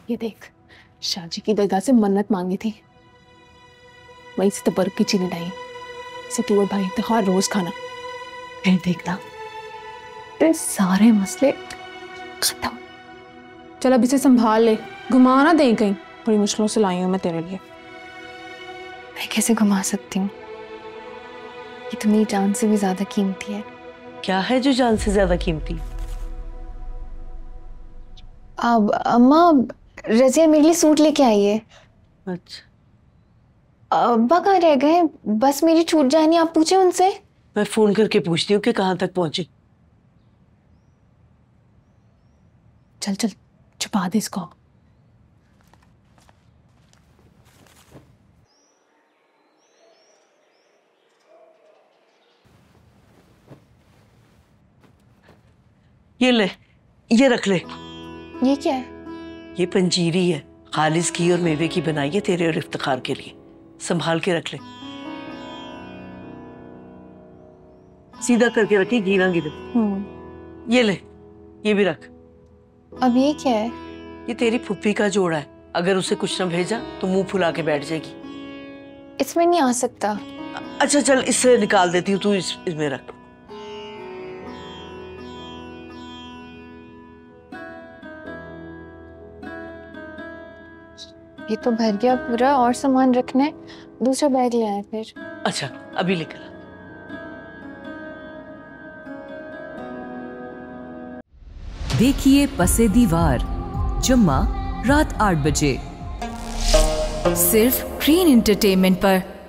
ये देख, शाहजी की दरगाह से मन्नत मांगी थी, वहीं से तबर्रुक की चीनी लाई। इसे तू और भाई इफ्तिखार रोज खाना, फिर देखना तेरे सारे मसले खत्म। चल अब इसे संभाल ले, घुमा ना दे कहीं। बड़ी मुश्किलों से लाई हूं मैं तेरे लिए। मैं कैसे घुमा सकती हूँ? ये तो मेरी जान से भी ज्यादा कीमती है। क्या है जो जान से ज्यादा कीमती? अब अम्मा, रजिया मेरे लिए सूट लेके आई है। अच्छा, अब्बा कहाँ रह गए? बस मेरी छूट जानी, आप पूछे उनसे। मैं फोन करके पूछती हूँ कि कहाँ तक पहुंची। चल चल छुपा दे इसको। ये ले, ये रख ले। ये क्या है? ये पंजीरी है, खालिस घी और मेवे की बनाई है तेरे और इफ्तिखार के लिए। संभाल के रख ले, सीधा करके रखी, घी ना गिरे। ये ले, ये भी रख। अब ये क्या है? ये तेरी फुप्पी का जोड़ा है, अगर उसे कुछ न भेजा तो मुंह फुला के बैठ जाएगी। इसमें नहीं आ सकता। अच्छा चल, इससे निकाल देती हूँ, तू इसमें रख। ये तो भर गया पूरा, और सामान रखने दूसरा बैग ले आए फिर। अच्छा अभी लेकर आ। देखिए पसे दीवार जुम्मा रात 8 बजे सिर्फ ग्रीन एंटरटेनमेंट पर।